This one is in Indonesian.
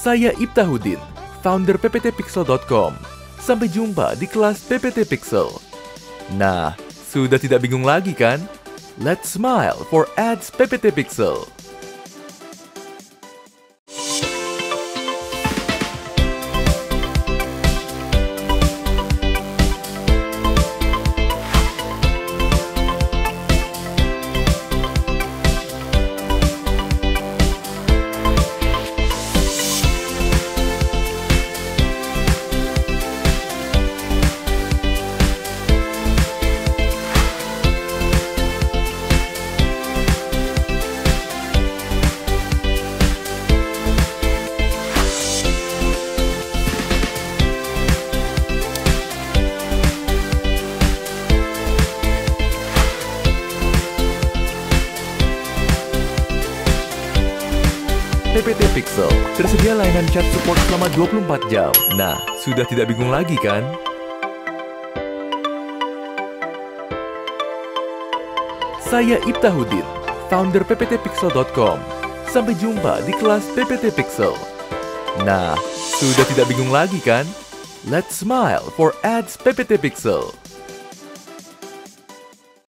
Saya Iftahudin, founder pptpixel.com. Sampai jumpa di kelas PPT Pixel. Nah, sudah tidak bingung lagi kan? Let's smile for ads PPT Pixel. PPT Pixel, tersedia layanan chat support selama 24 jam. Nah, sudah tidak bingung lagi kan? Saya Iftahudin, founder pptpixel.com. Sampai jumpa di kelas PPT Pixel. Nah, sudah tidak bingung lagi kan? Let's smile for ads PPT Pixel.